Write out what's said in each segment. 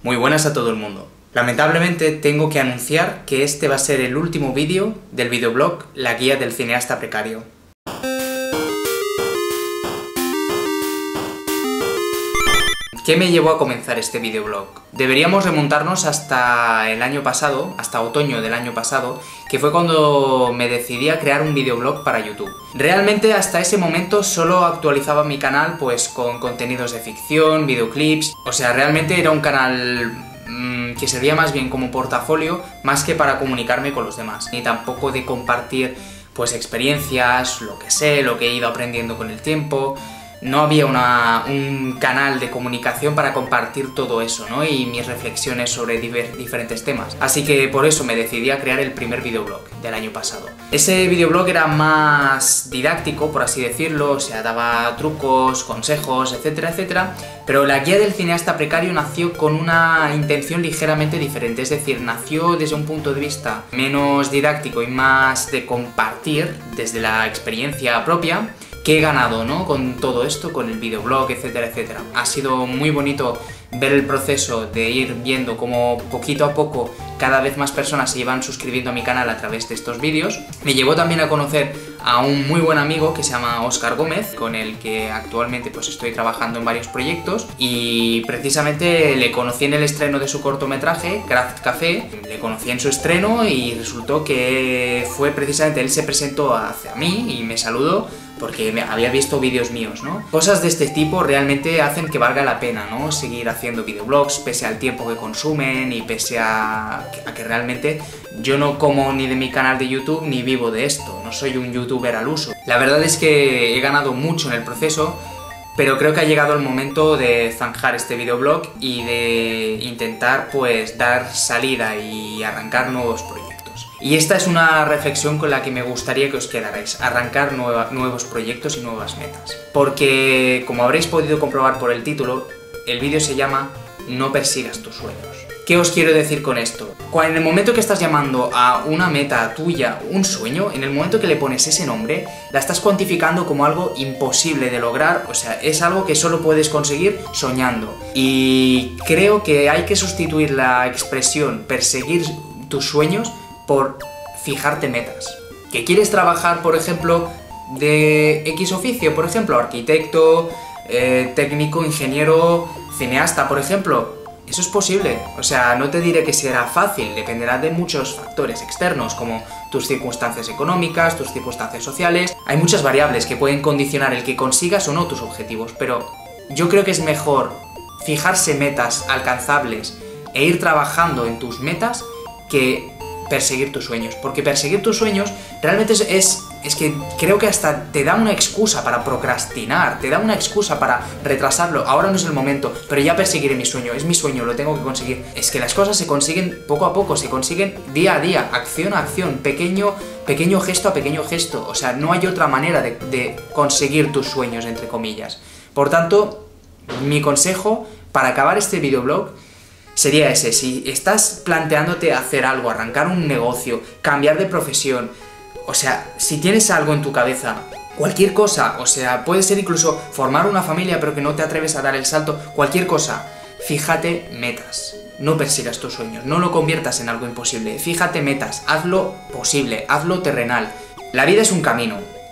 Muy buenas a todo el mundo. Lamentablemente tengo que anunciar que este va a ser el último vídeo del videoblog La Guía del Cineasta Precario. ¿Qué me llevó a comenzar este videoblog? Deberíamos remontarnos hasta el año pasado, hasta otoño del año pasado, que fue cuando me decidí a crear un videoblog para YouTube. Realmente hasta ese momento solo actualizaba mi canal pues con contenidos de ficción, videoclips, o sea, realmente era un canal que servía más bien como portafolio más que para comunicarme con los demás, ni tampoco de compartir pues experiencias, lo que sé, lo que he ido aprendiendo con el tiempo. No había un canal de comunicación para compartir todo eso, ¿no? Y mis reflexiones sobre diferentes temas. Así que por eso me decidí a crear el primer videoblog del año pasado. Ese videoblog era más didáctico, por así decirlo, o sea, daba trucos, consejos, etcétera, etcétera. Pero la guía del cineasta precario nació con una intención ligeramente diferente, es decir, nació desde un punto de vista menos didáctico y más de compartir desde la experiencia propia que he ganado, ¿no? Con todo esto, con el videoblog, etcétera, etcétera. Ha sido muy bonito ver el proceso de ir viendo cómo poquito a poco cada vez más personas se iban suscribiendo a mi canal a través de estos vídeos. Me llevó también a conocer a un muy buen amigo que se llama Óscar Gómez, con el que actualmente pues estoy trabajando en varios proyectos, y precisamente le conocí en el estreno de su cortometraje, Craft Café. Le conocí en su estreno y resultó que fue precisamente, él se presentó hacia mí y me saludó porque había visto vídeos míos, ¿no? Cosas de este tipo realmente hacen que valga la pena, ¿no? Seguir haciendo videoblogs pese al tiempo que consumen y pese a que realmente yo no como ni de mi canal de YouTube ni vivo de esto, no soy un youtuber al uso. La verdad es que he ganado mucho en el proceso, pero creo que ha llegado el momento de zanjar este videoblog y de intentar pues dar salida y arrancar nuevos proyectos. Y esta es una reflexión con la que me gustaría que os quedarais, arrancar nuevos proyectos y nuevas metas. Porque, como habréis podido comprobar por el título, el vídeo se llama No persigas tus sueños. ¿Qué os quiero decir con esto? En el momento que estás llamando a una meta tuya un sueño, en el momento que le pones ese nombre, la estás cuantificando como algo imposible de lograr, o sea, es algo que solo puedes conseguir soñando. Y creo que hay que sustituir la expresión perseguir tus sueños por fijarte metas. ¿Que quieres trabajar, por ejemplo, de X oficio? Por ejemplo, arquitecto, técnico, ingeniero, cineasta, por ejemplo. Eso es posible. O sea, no te diré que será fácil, dependerá de muchos factores externos, como tus circunstancias económicas, tus circunstancias sociales. Hay muchas variables que pueden condicionar el que consigas o no tus objetivos, pero yo creo que es mejor fijarse metas alcanzables e ir trabajando en tus metas que perseguir tus sueños, porque perseguir tus sueños realmente es que creo que hasta te da una excusa para procrastinar, te da una excusa para retrasarlo. Ahora no es el momento, pero ya perseguiré mi sueño, es mi sueño, lo tengo que conseguir. Es que las cosas se consiguen poco a poco, se consiguen día a día, acción a acción, pequeño gesto a pequeño gesto. O sea, no hay otra manera de conseguir tus sueños, entre comillas. Por tanto, mi consejo para acabar este videoblog sería ese: si estás planteándote hacer algo, arrancar un negocio, cambiar de profesión, o sea, si tienes algo en tu cabeza, cualquier cosa, o sea, puede ser incluso formar una familia pero que no te atreves a dar el salto, cualquier cosa, fíjate metas, no persigas tus sueños, no lo conviertas en algo imposible, fíjate metas, hazlo posible, hazlo terrenal. La vida es un camino,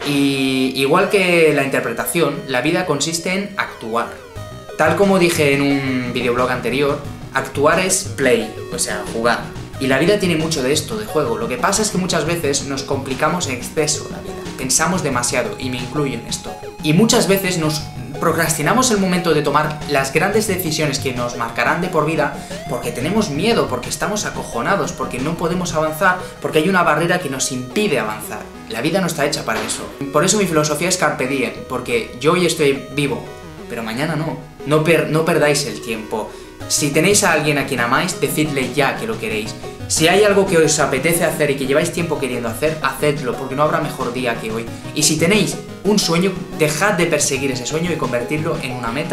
y igual que la interpretación, la vida consiste en actuar. Tal como dije en un videoblog anterior, actuar es play, o sea, jugar. Y la vida tiene mucho de esto, de juego. Lo que pasa es que muchas veces nos complicamos en exceso la vida. Pensamos demasiado, y me incluyo en esto. Y muchas veces nos procrastinamos el momento de tomar las grandes decisiones que nos marcarán de por vida porque tenemos miedo, porque estamos acojonados, porque no podemos avanzar, porque hay una barrera que nos impide avanzar. La vida no está hecha para eso. Por eso mi filosofía es carpe diem, porque yo hoy estoy vivo, pero mañana no. No perdáis el tiempo. Si tenéis a alguien a quien amáis, decidle ya que lo queréis. Si hay algo que os apetece hacer y que lleváis tiempo queriendo hacer, hacedlo, porque no habrá mejor día que hoy. Y si tenéis un sueño, dejad de perseguir ese sueño y convertirlo en una meta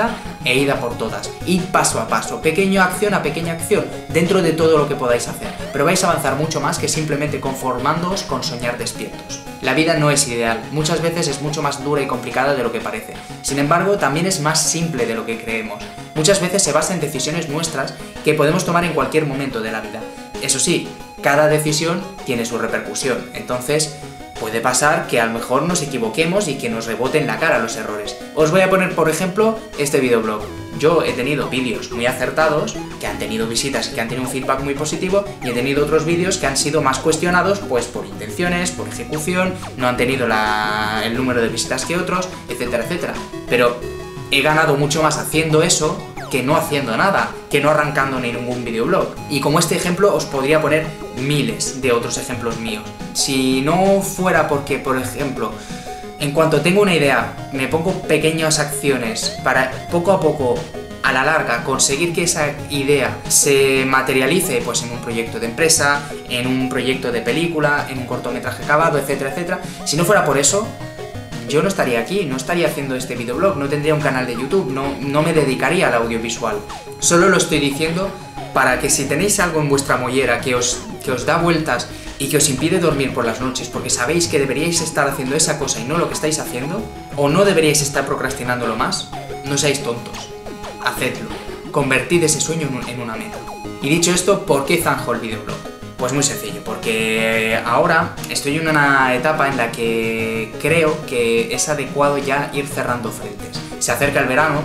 e id a por todas. Id paso a paso, pequeña acción a pequeña acción, dentro de todo lo que podáis hacer. Pero vais a avanzar mucho más que simplemente conformándoos con soñar despiertos. La vida no es ideal, muchas veces es mucho más dura y complicada de lo que parece. Sin embargo, también es más simple de lo que creemos. Muchas veces se basa en decisiones nuestras que podemos tomar en cualquier momento de la vida. Eso sí, cada decisión tiene su repercusión, entonces puede pasar que a lo mejor nos equivoquemos y que nos rebote en la cara los errores. Os voy a poner, por ejemplo, este videoblog. Yo he tenido vídeos muy acertados, que han tenido visitas y que han tenido un feedback muy positivo, y he tenido otros vídeos que han sido más cuestionados, pues por intenciones, por ejecución, no han tenido el número de visitas que otros, etcétera, etcétera. Pero he ganado mucho más haciendo eso que no haciendo nada, que no arrancando ningún videoblog. Y como este ejemplo os podría poner miles de otros ejemplos míos. Si no fuera porque, por ejemplo, en cuanto tengo una idea, me pongo pequeñas acciones para poco a poco, a la larga, conseguir que esa idea se materialice pues en un proyecto de empresa, en un proyecto de película, en un cortometraje acabado, etcétera, etcétera. Si no fuera por eso, yo no estaría aquí, no estaría haciendo este videoblog, no tendría un canal de YouTube, no me dedicaría al audiovisual. Solo lo estoy diciendo para que si tenéis algo en vuestra mollera que os da vueltas y que os impide dormir por las noches porque sabéis que deberíais estar haciendo esa cosa y no lo que estáis haciendo, o no deberíais estar procrastinándolo más, no seáis tontos, hacedlo, convertid ese sueño en una meta. Y dicho esto, ¿por qué zanjo el videoblog? Pues muy sencillo, porque ahora estoy en una etapa en la que creo que es adecuado ya ir cerrando frentes. Se acerca el verano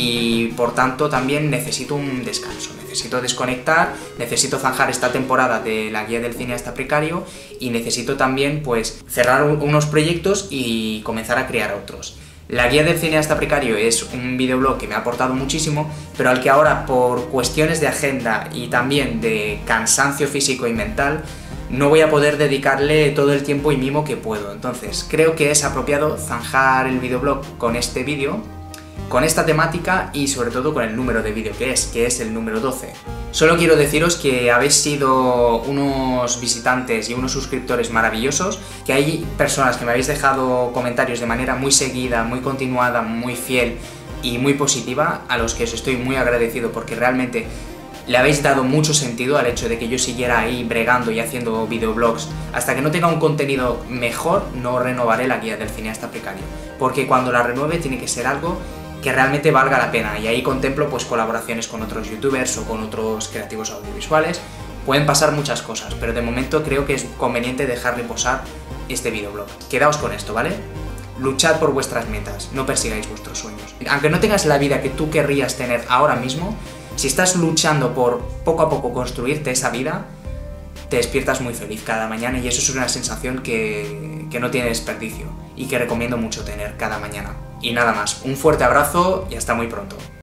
y por tanto también necesito un descanso, necesito desconectar, necesito zanjar esta temporada de la guía del cineasta precario y necesito también pues cerrar unos proyectos y comenzar a crear otros. La guía del cineasta precario es un videoblog que me ha aportado muchísimo, pero al que ahora por cuestiones de agenda y también de cansancio físico y mental no voy a poder dedicarle todo el tiempo y mimo que puedo. Entonces creo que es apropiado zanjar el videoblog con este vídeo, con esta temática y sobre todo con el número de vídeo que es el número 12. Solo quiero deciros que habéis sido unos visitantes y unos suscriptores maravillosos, que hay personas que me habéis dejado comentarios de manera muy seguida, muy continuada, muy fiel y muy positiva, a los que os estoy muy agradecido porque realmente le habéis dado mucho sentido al hecho de que yo siguiera ahí bregando y haciendo videoblogs. Hasta que no tenga un contenido mejor, no renovaré la guía del cineasta precario, porque cuando la renueve tiene que ser algo que realmente valga la pena, y ahí contemplo pues colaboraciones con otros youtubers o con otros creativos audiovisuales. Pueden pasar muchas cosas, pero de momento creo que es conveniente dejar reposar este videoblog. Quedaos con esto, ¿vale? Luchad por vuestras metas, no persigáis vuestros sueños. Aunque no tengas la vida que tú querrías tener ahora mismo, si estás luchando por poco a poco construirte esa vida, te despiertas muy feliz cada mañana y eso es una sensación que no tiene desperdicio y que recomiendo mucho tener cada mañana. Y nada más, un fuerte abrazo y hasta muy pronto.